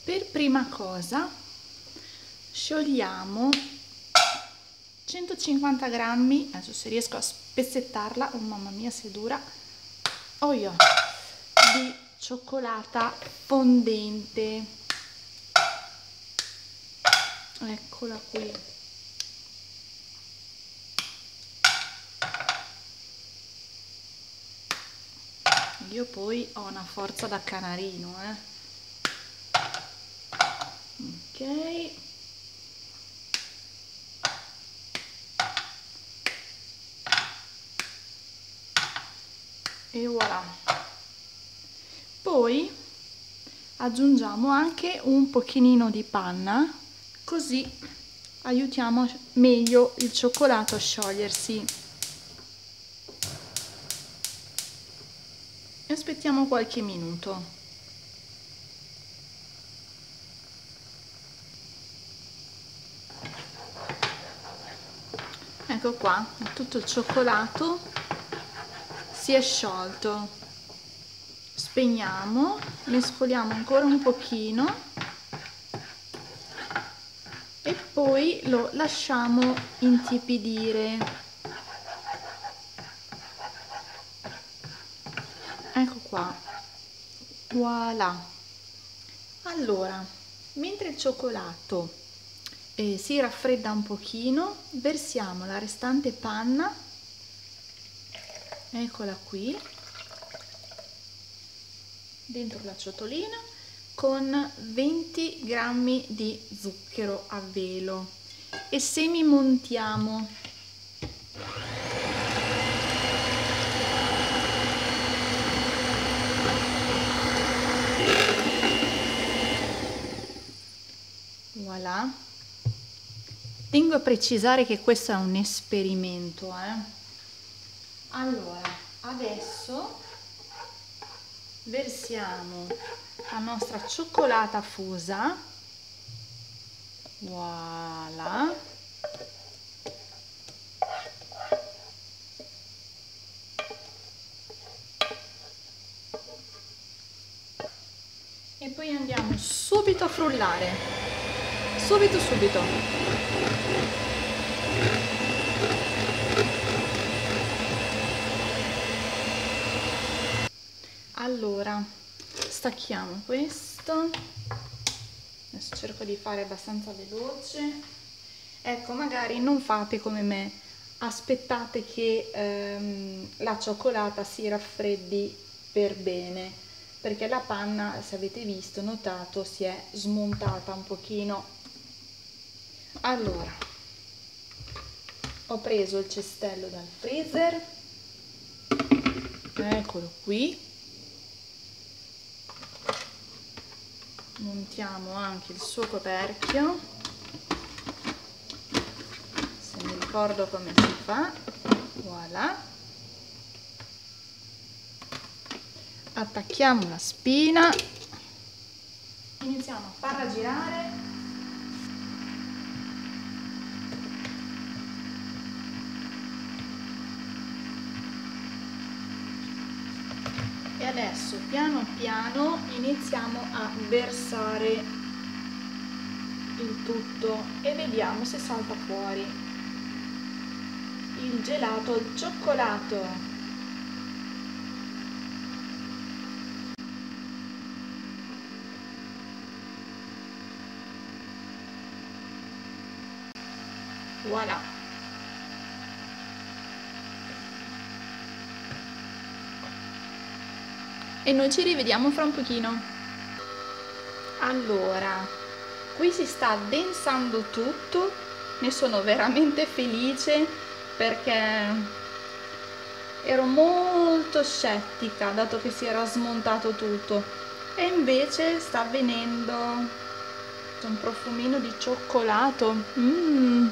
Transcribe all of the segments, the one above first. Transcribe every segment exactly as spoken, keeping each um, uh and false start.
Per prima cosa sciogliamo centocinquanta grammi, adesso se riesco a spezzettarla, oh mamma mia se dura, oh io, di cioccolata fondente. Eccola qui. Io poi ho una forza da canarino, eh. Ok. E voilà. Poi aggiungiamo anche un pochino di panna, così aiutiamo meglio il cioccolato a sciogliersi. E aspettiamo qualche minuto. Ecco qua, tutto il cioccolato si è sciolto. Spegniamo, mescoliamo ancora un pochino e poi lo lasciamo intiepidire. Ecco qua, voilà. Allora, mentre il cioccolato eh, si raffredda un pochino, versiamo la restante panna, eccola qui, dentro la ciotolina con venti grammi di zucchero a velo e semimontiamo. Voilà. Tengo a precisare che questo è un esperimento, eh. Allora, adesso versiamo la nostra cioccolata fusa, voilà, e poi andiamo subito a frullare, subito subito. Allora, stacchiamo questo, adesso cerco di fare abbastanza veloce. Ecco, magari non fate come me, aspettate che ehm, la cioccolata si raffreddi per bene, perché la panna, se avete visto, notato, si è smontata un pochino. Allora, ho preso il cestello dal freezer, eccolo qui. Montiamo anche il suo coperchio, se mi ricordo come si fa, voilà. Attacchiamo la spina, iniziamo a farla girare e adesso piano piano iniziamo a versare il tutto e vediamo se salta fuori il gelato al cioccolato. Voilà. E noi ci rivediamo fra un pochino. Allora, qui si sta addensando tutto, ne sono veramente felice perché ero molto scettica dato che si era smontato tutto e invece sta avvenendo un profumino di cioccolato. Mm.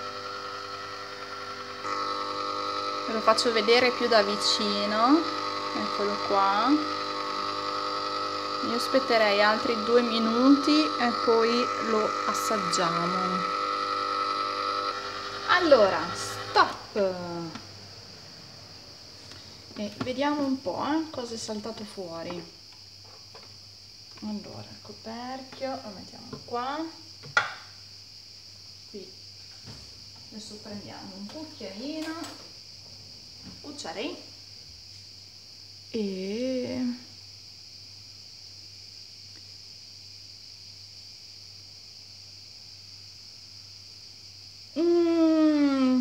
Ve lo faccio vedere più da vicino, eccolo qua. Io aspetterei altri due minuti e poi lo assaggiamo. Allora, stop! E vediamo un po' eh, cosa è saltato fuori. Allora, il coperchio lo mettiamo qua. Qui adesso prendiamo un cucchiaino, cucciarei, e mm,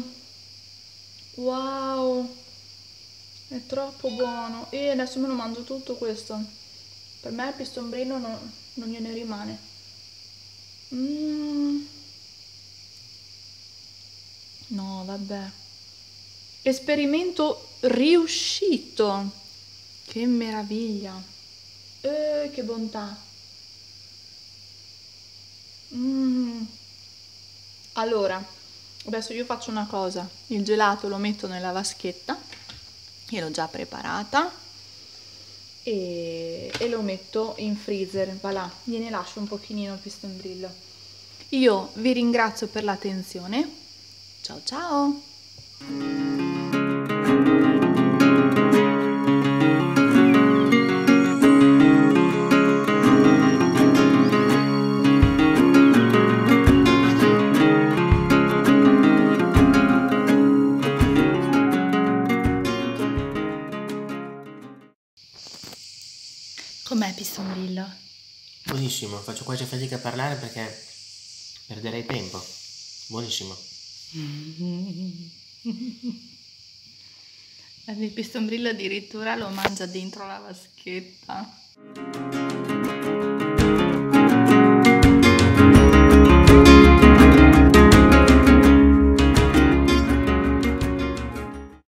wow, è troppo buono. E adesso me lo mangio tutto questo. Per me il pistombrino non, non gliene rimane. Mm. No, vabbè. Esperimento riuscito. Che meraviglia. Eh, che bontà. Mm. Allora, adesso io faccio una cosa. Il gelato lo metto nella vaschetta, io l'ho già preparata, e, e lo metto in freezer. Va là, gliene lascio un pochino il pistondrillo. Io vi ringrazio per l'attenzione. Ciao ciao! Com'è pistondrillo? Buonissimo, faccio quasi fatica a parlare perché perderei tempo. Buonissimo. Il pistondrillo addirittura lo mangia dentro la vaschetta.